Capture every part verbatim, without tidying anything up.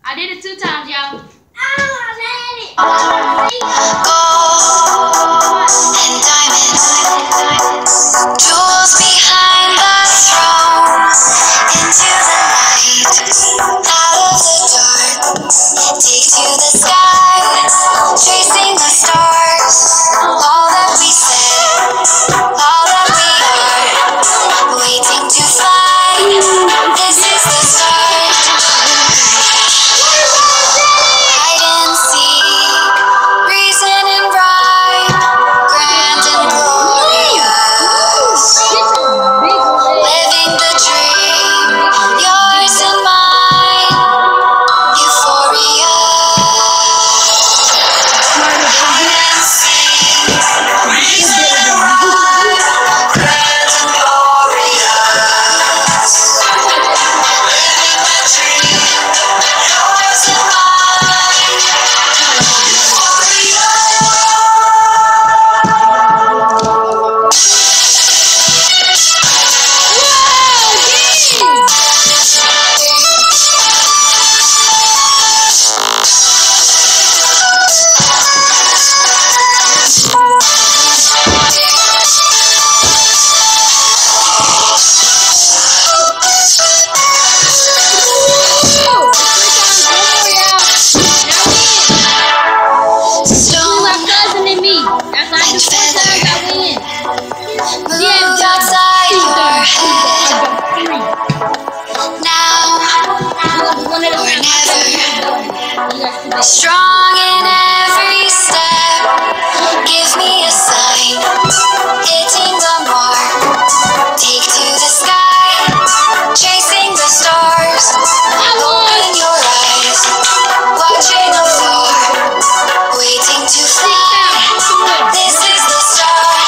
I did it two times, y'all. Gold and diamonds, jewels behind the throne. Into the night, out of the dark, take to the sky, chasing the stars. All that we said, all that we are, waiting to fly. This is the start. Hide and seek, reason and rhyme, grand and glorious. Living the dream, yours and mine, euphoria. Hide and seek, reason and rhyme, grand and glorious. Living the dream, yours and mine, euphoria. Stone and feather, move outside your head. Now or never, strong in every step. Give me a sign, hitting the mark. Take to the sky, chasing the stars. Open your eyes, watching afar, waiting to fly. This is the start.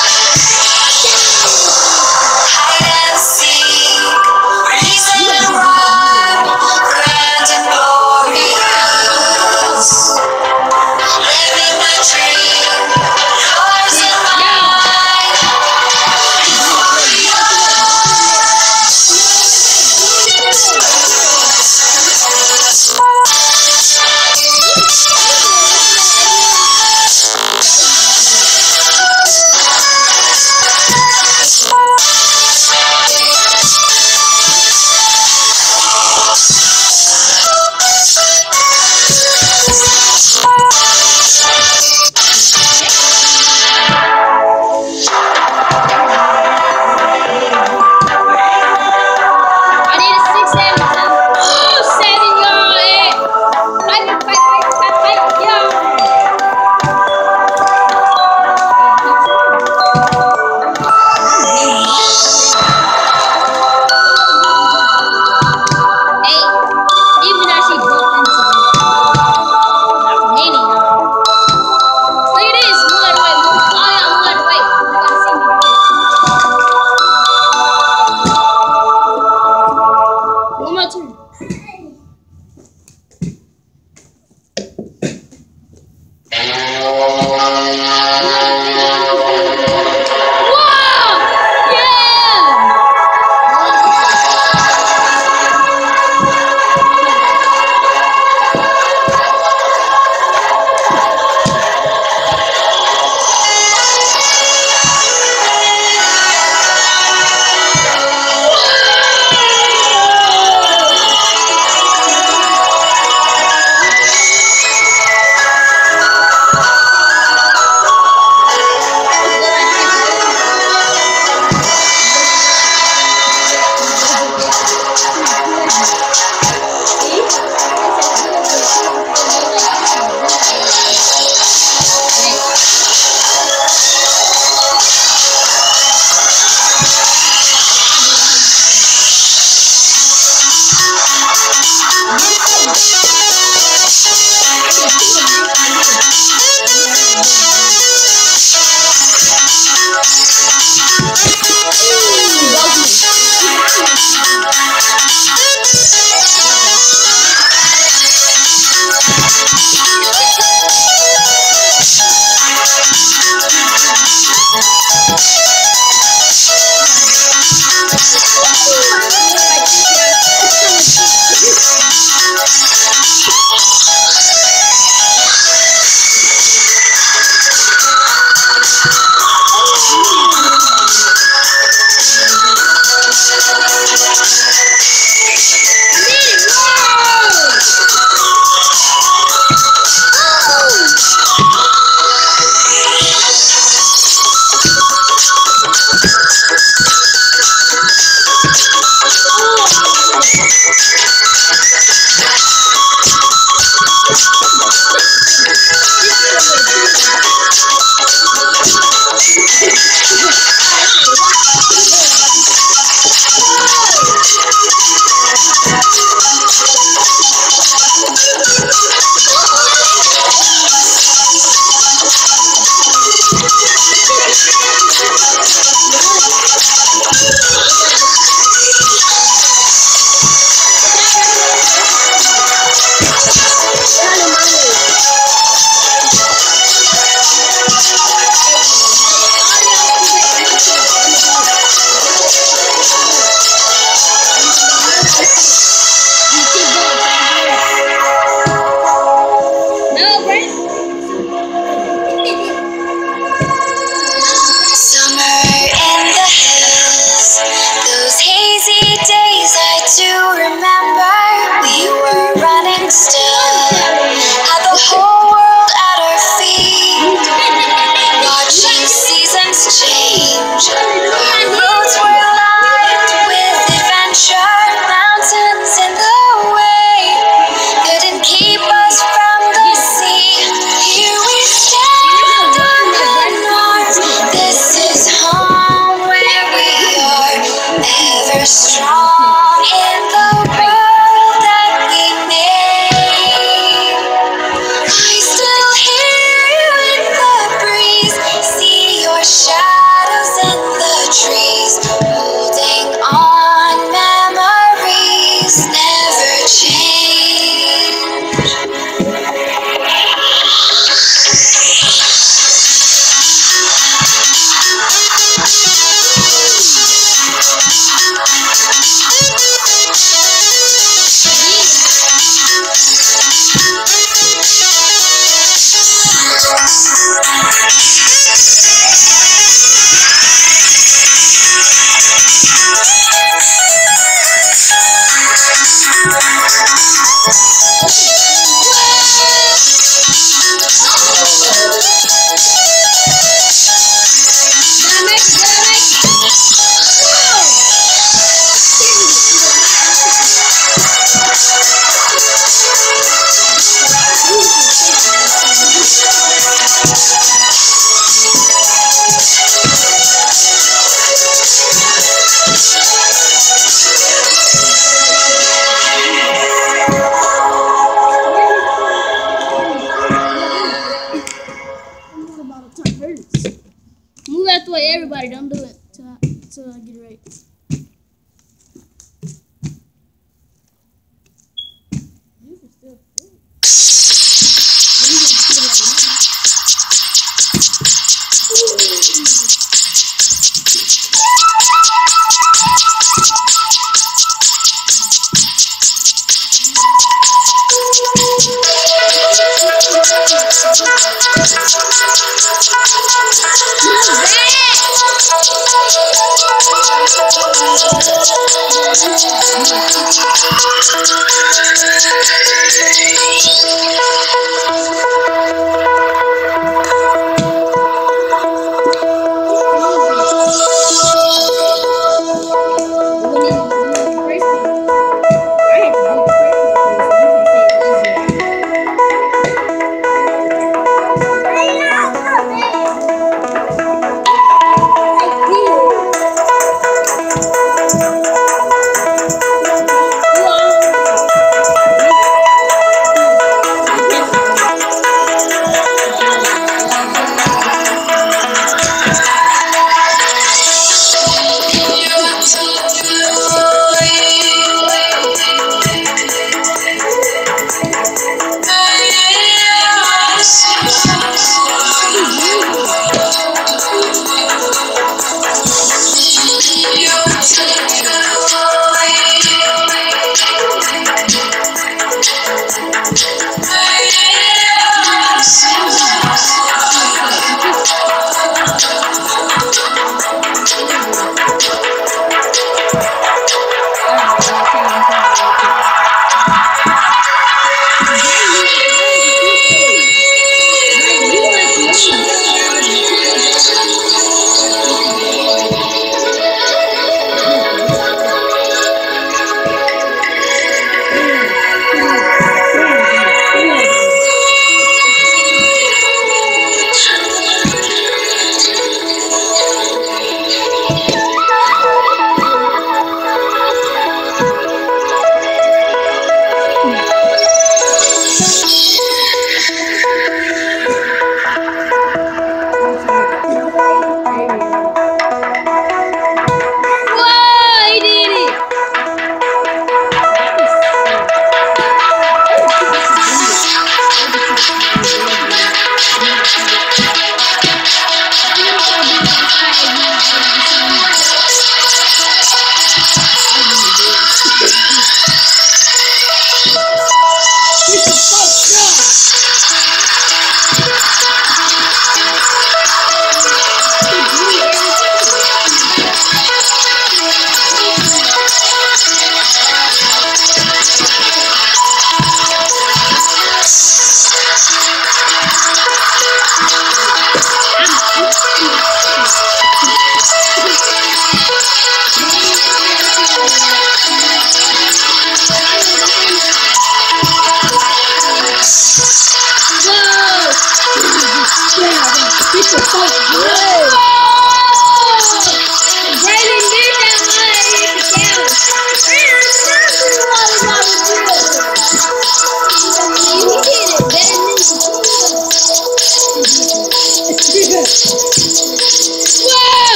Hide and seek, reason and rhyme, grand and glorious. remember we were running still, had the whole world at our feet, watching seasons change. Our roads were lined with adventure, mountains in the way couldn't keep us from the sea. Here we stand on the north. This is home where we are, ever strong in the world that we made. I still hear you in the breeze, see your shadows in the trees, holding on, memories never change. Move out the way, everybody. Don't do it till I, till I get it right. You can still fit.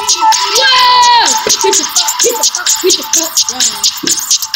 Whoa! Hit the fuck, hit the fuck, hit the fuck. Wow.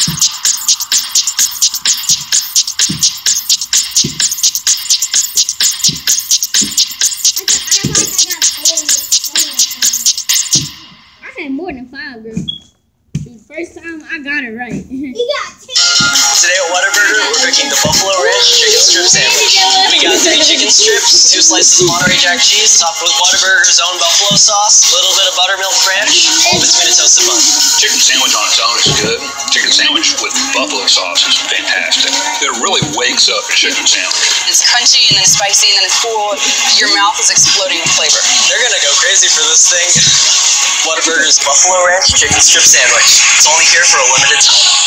I had more than five, girl. Dude, first time I got it right. You got two. Today at Whataburger, we're cooking the Buffalo Ranch Chicken Strip Sandwich. We got three chicken strips, two slices of Monterey Jack cheese, topped with Whataburger's own buffalo sauce, a little bit of buttermilk ranch, all between a toasted bun. Chicken sandwich on its own is good. Chicken sandwich with buffalo sauce is fantastic. It really wakes up a chicken sandwich. It's crunchy and then spicy and then it's full. Your mouth is exploding with flavor. They're gonna go crazy for this thing. Whataburger's Buffalo Ranch Chicken Strip Sandwich. It's only here for a limited time.